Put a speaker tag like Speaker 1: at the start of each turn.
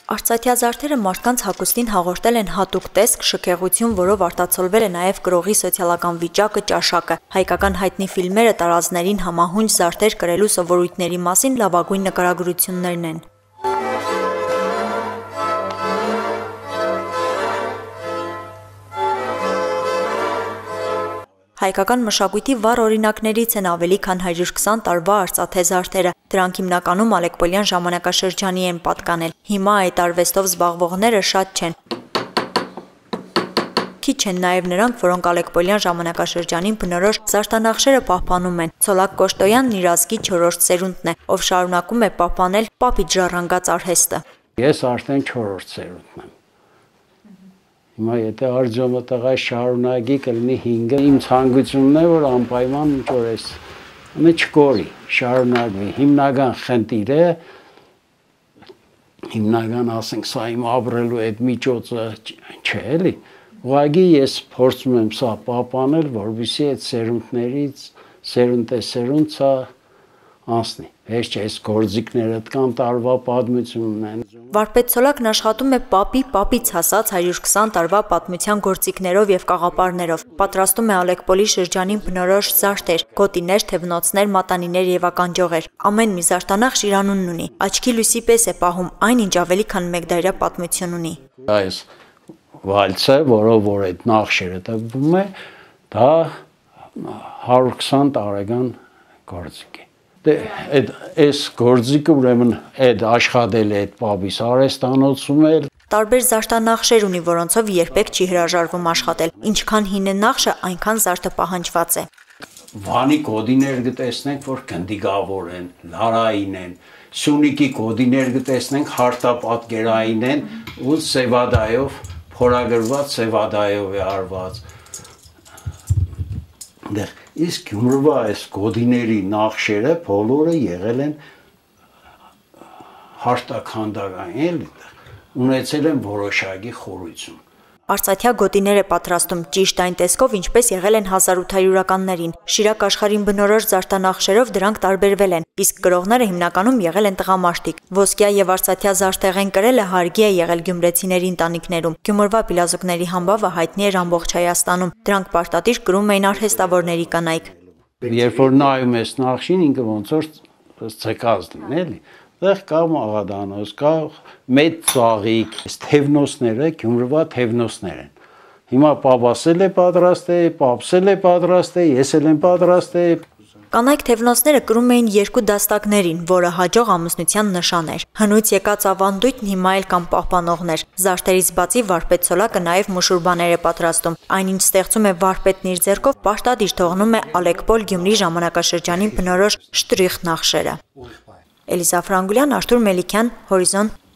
Speaker 1: Արցախյա զարդերը մարդկանց հագուստին հաղորդել են հատուկ տեսք, շքեղություն, որով արտացոլվել է նաև գրողի սոցիալական վիճակը, ճաշակը։ Հայկական հայտնի ֆիլմերը տարազներին համահունչ զարդեր կրելու սովորույթների մասին լավագույն նկարագրություններն են։ Հայկական մշակույթի վառ օրինակներից են ավելի քան 120 տարվա արծաթե զարդերը։ Դրանք հիմնականում Ալեկպոլյան ժամանակաշրջանի են պատկանել։ Հիմա այդ արվեստով զբաղվողները շատ չեն։ Քիչ են նաև նրանք, որոնք Ալեկպոլյան ժամանակաշրջանին բնորոշ զարդանախշերը պահպանում են։ Ցոլակ Կոշտոյանն իր ազգի 4-րդ սերունդն է, ով շարունակում է պահպանել պապից ժառանգած արհեստը։
Speaker 2: Ես արդեն 4-րդ սերունդն եմ։ Հիմա եթե արձոմը տղա շարունակի կլինի 5-ը, իմ ցանկությունն է, որ անպայման ինչ որ էս չկորի, շարունակվի։ Հիմնական խնդիրը, հիմնական ասենք սա իմ ապրելու այդ միջոցը չէ, էլի։ Ուղղակի ես փորձում եմ սա պահպանել, որովհետեւ այդ սերունդներից սերունդ սա անցնի։ Հեշտ չէ, այս գործիքները կան տարվա պատմություն ունեն։
Speaker 1: Վարպետ Ցոլակն աշխատում է պապից հասած 120 տարվա պատմության գործիքներով եւ կաղապարներով։ Պատրաստում է Ալեկպոլի շրջանին բնորոշ զարդեր, գոտիներ, թևնոցներ, մատանիներ եւ ականջողեր։ Ամեն մի զարդանախշ իր անունն ունի։ Աչքի լույսի պես է պահում այն, ինչ ավելի քան մեկ դարյա պատմություն ունի։
Speaker 2: Այս վալսը, որով որ այդ նախշերը տվում է, դա 120 տարեկան գործիք է։ Այս գործիքը ուրեմն այդ աշխատել է այդ պապիս արհեստանոցում է։
Speaker 1: Տարբեր զարդանախշեր ունի, որոնցով երբեք չի հրաժարվում աշխատել։ Ինչքան հին է նախշը, այնքան զարդը պահանջված է։
Speaker 2: Վանի կոդիներ կտեսնենք, որ գնդիկավոր են, լարային են։ Սյունիքի կոդիներ կտեսնենք, հարտապատկերային են ու սևադայով փորագրված սևադայով է արված։ Իսկ Գյումրվա այս գոդիների նախշերը բոլորը եղել են հարտաքանդակային, ունեցել են որոշակի խորություն։
Speaker 1: Արցախյա գոտիներ է պատրաստում ճիշտ այն տեսքով, ինչպես եղել են 1800-ականներին։ Շիրակ աշխարհին բնորոշ զարդանախշերով դրանք տարբերվել են, իսկ գրողները հիմնականում եղել են տղամարդիկ։ Ոսկյա եւ արցախյա զարդեղեն կրելը հարգի է եղել գյումրեցիների ընտանիքներում։ Գյումրվա պիլազուկների համբավը հայտնի էր ամբողջ Հայաստանում։ Դրանք պարտադիր կրում էին արհեստավորների կանայք։
Speaker 2: Երբ որ նայում ես նախշին, ինքը ոնց որ ցեկած լինի, էլի։ Դեռ կա մաղադանոց, կա մեծ ծաղիկ, այս թևնոցները Գյումրվա թևնոցներ են։ Հիմա պապասել է պատրաստել, պապսել է պատրաստել, ես էլ եմ պատրաստել։
Speaker 1: Կանայք թևնոցները կրում էին 2 դաստակներին, որը հաջող ամուսնության նշան էր։ Հնուց եկած ավանդույթն հիմա էլ կան պահպանողներ։ Զարդերից բացի վարպետ Ցոլակը նաև մուշուրբաներ է պատրաստում։ Այնինչ ստեղծում է վարպետն իր ձեռքով, պարտադիր թողնում է Ալեկպոլ Գյումրի ժամանակաշրջանին բնորոշ շտրիխ նախշերը։ Էլիզա Ֆրանգուլյան, Արթուր Մելիքյան, Հորիզոն